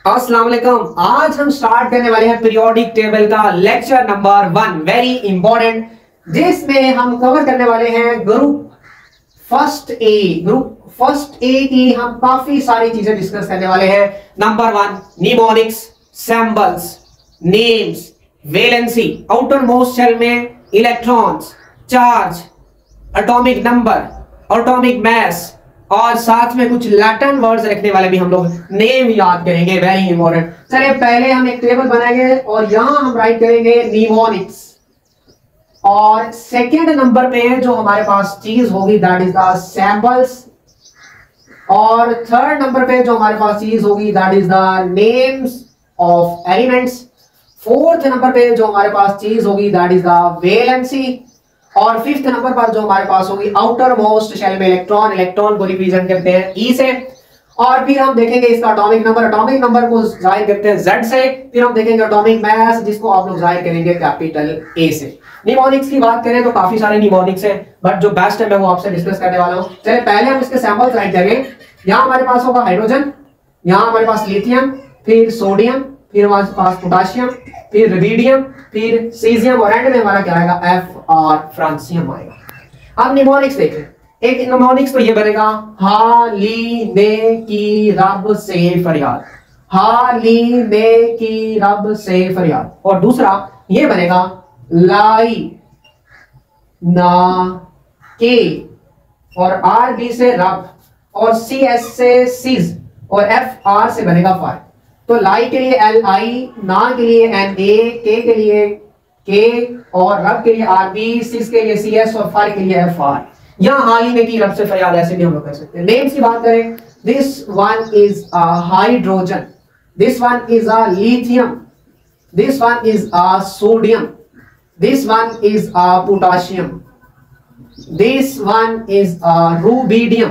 अस्सलाम वालेकुम। आज हम स्टार्ट करने वाले हैं पीरियोडिक टेबल का लेक्चर नंबर 1, वेरी इंपॉर्टेंट, जिसमें हम कवर करने वाले हैं ग्रुप फर्स्ट ए की हम काफी सारी चीजें डिस्कस करने वाले हैं। Number 1, mnemonics, symbols, names, valency, outer most shell में electrons, charge, atomic number, atomic mass और साथ में कुछ लैटिन वर्ड्स रखने वाले भी हम लोग नेम याद करेंगे, वेरी इंपॉर्टेंट। चलिए पहले हम एक टेबल बनाएंगे और यहां हम राइट करेंगे निमोनिक्स, और सेकंड नंबर पे जो हमारे पास चीज होगी दैट इज द सैंपल्स, और थर्ड नंबर पे जो हमारे पास चीज होगी that is the names of elements, fourth number पे जो हमारे पास चीज होगी दैट इज द वैलेंसी, और फिफ्थ नंबर पर जो हमारे पास होगी आउटर मोस्ट शेल में इलेक्ट्रॉन को रिप्रेजेंट करते हैं ई से, और फिर हम देखेंगे इसका एटॉमिक नंबर को जाहिर करते हैं Z से, फिर हम देखेंगे एटॉमिक मास जिसको आप लोग जाहिर करेंगे कैपिटल A से। निमोनिक्स की बात करें तो काफी सारे निमोनिक्स हैं, बट जो बेस्ट है मैं वो आपसे डिस्कस करने वाला हूं। चलिए पहले हम इसके सैंपल्स राइट करेंगे। यहां हमारे पास होगा हाइड्रोजन, यहां हमारे पास लिथियम, फिर सोडियम, फिर हमारे पास पोटेशियम, फिर रुबिडियम, फिर सीजियम, और एंड में हमारा क्या आएगा Fr, फ्रांसियम आएगा। अब निमोनिक्स देखें, एक निमोनिक्स तो ये बनेगा हाली ने की रब से फरियाद, हाली ने की रब से फरियाद, और दूसरा ये बनेगा लाई ना के, और आर बी से रब, और सी एस से सीज, और एफ आर से बनेगा फार। तो लाई के लिए एल आई, ना के लिए एन ए, के लिए के, और रब के लिए आर बी, सीज के लिए सी एस, और फार के लिए एफ आर। यहां हाल ही में की रब से फरियाद ऐसे भी हम लोग कह सकते हैं। नेम्स की बात करें, this one is a hydrogen, this one is a lithium, this one is a sodium, this one is a potassium, this one is a rubidium,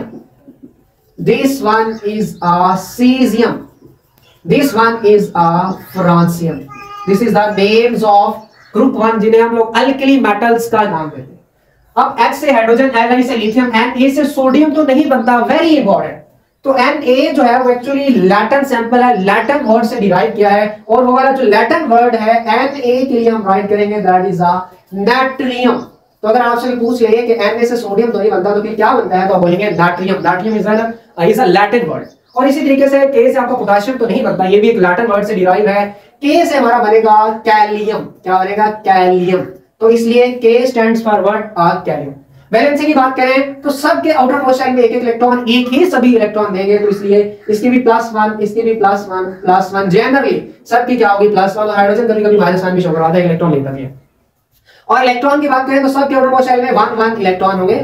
this one is a caesium, this one is a francium. This is the names of group 1 जिन्हें हम लोग alkali metals का नाम देते हैं। अब H से hydrogen, Li से लिथियम, Na से सोडियम तो नहीं बनता, वेरी इंपॉर्टेंट। तो Na जो है वो एक्चुअली लैटिन सैंपल है, लैटिन वर्ड से डिराइव किया है, और वो वाला जो लैटिन वर्ड है Na के लिए हम राइट करेंगे दैट इज अ नाट्रियम। तो अगर आपसे पूछ ले कि Na से सोडियम तो नहीं बनता तो फिर क्या बनता है, तो बोलेंगे natrium. Natrium is a Latin word. और इसी तरीके से के से आपका पोटेशियम तो नहीं बनता, ये भी एक लैटिन वर्ड से डिराइव है। के से हमारा बनेगा कैलियम, क्या बनेगा कैलियम, तो इसलिए K stands for what, kalium. Valency की बात करें तो सबके आउटर मोस्ट शेल में एक इलेक्ट्रॉन, एक ही सभी इलेक्ट्रॉन देंगे, तो इसलिए इसकी भी +1, इसकी भी +1, जनरली सबकी क्या होगी +1, और हाइड्रोजन कभी-कभी -1 भी शो कराता है, इलेक्ट्रॉन लेता है। और इलेक्ट्रॉन की बात करें तो सबके आउटर मोस्ट शेल में 1 इलेक्ट्रॉन होंगे,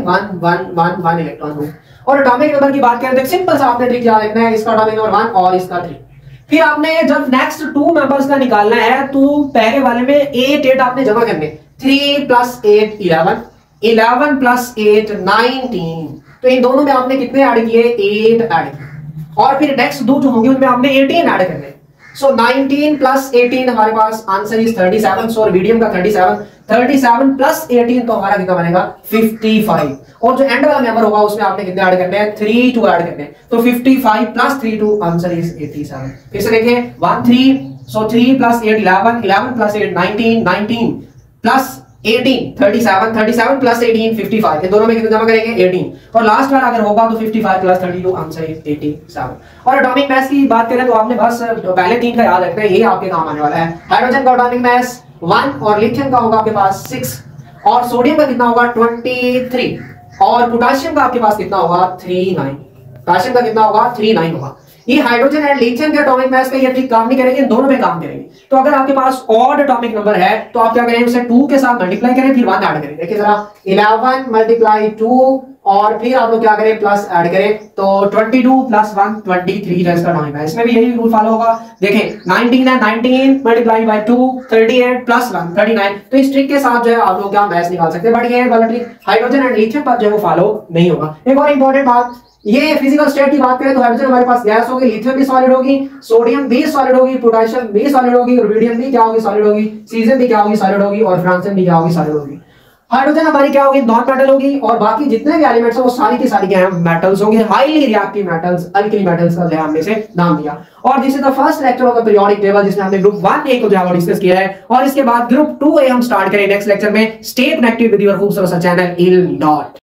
1 इलेक्ट्रॉन होंगे। और एटॉमिक नंबर की बात करें तो सिंपल सा आपने ट्रिक याद रखना है, इसका एटॉमिक नंबर 1 और इसका 3। फिर आपने जब नेक्स्ट 2 मेंबर्स का निकालना है तो पहले वाले में 8 आपने जमा करने, 3 + 8 11, 11 + 8 19, तो इन दोनों में आपने कितने ऐड किए, 8 ऐड किए। और फिर नेक्स्ट 2 जो होंगे उनमें आपने 18 ऐड करने। सो 19 + 18 हमारे पास आंसर इज 37। सो रुबिडियम का 37 + 18 तो हमारा कितना बनेगा 55। और जो एंड वाला मेंबर होगा उसमें आपने कितने ऐड करने हैं, 3 2 ऐड करने हैं, तो 55 + 3 2 आंसर इज 87। फिर से देखिए 1 3, सो 3 + 8 11, 11 + 8 19, 19 + 18 37, 37 + 18 55, ये दोनों में कितने जमा करेंगे 18, और लास्ट वाला अगर होगा तो 55 + 32 आंसर इज 87। और एटॉमिक मास की बात करें तो आपने बस पहले 3 का याद रखना है, ये आपके काम आने वाला है। हाइड्रोजन का एटॉमिक मास 1, और लिथियम का होगा आपके पास 6, और सोडियम का कितना होगा 23, और पोटेशियम का आपके पास कितना होगा 39, पोटेशियम का कितना होगा 39 होगा। ये हाइड्रोजन एंड लिथियम के एटॉमिक मास पे ये ट्रिक काम नहीं करेगी, दोनों में काम करेगी। तो अगर आपके पास ऑड एटॉमिक नंबर है तो आप क्या करें, उसे 2 के साथ मल्टीप्लाई करें, फिर 1 ऐड करें। देखिए जरा 11 × 2, और फिर आप लोग क्या करें प्लस ऐड करें, तो 22 + 1 23 जो इसका एटॉमिक मास, इसमें भी यही रूल फॉलो होगा। देखें 19 है, 19 × 2 38 + 1 39, तो इस ट्रिक के साथ जो है आप लोग क्या मैथ निकाल सकते हैं, बट ये वाला ट्रिक हाइड्रोजन एंड लिथियम पर जो है वो फॉलो नहीं होगा। एक और इंपॉर्टेंट बात, ये फिजिकल स्टेट की बात करें तो हाइड्रोजन हमारे पास गैस होगी, लिथियम भी सॉलिड होगी, सोडियम भी सॉलिड होगी, पोटेशियम भी सॉलिड होगी, रुबिडियम भी क्या होगी सॉलिड होगी, सीजियम भी क्या होगी सॉलिड होगी, और फ्रांसियम भी क्या होगी सॉलिड होगी। हाइड्रोजन हमारी क्या होगी, नॉन मेटल होगी, और बाकी जितने भी एलिमेंट्स हैं वो सारी की सारी क्या है, मेटल्स होंगे, highly reactive metals, alkali metals का हमने से नाम दिया। और this is the first lecture of the periodic table, जिसमें हमने ग्रुप 1A को जो है डिस्कस किया है, और इसके बाद ग्रुप 2A हम स्टार्ट करें नेक्स्ट लेक्चर में। स्टे कनेक्टेड विद योर खूबसूरत सा चैनल इल डॉट।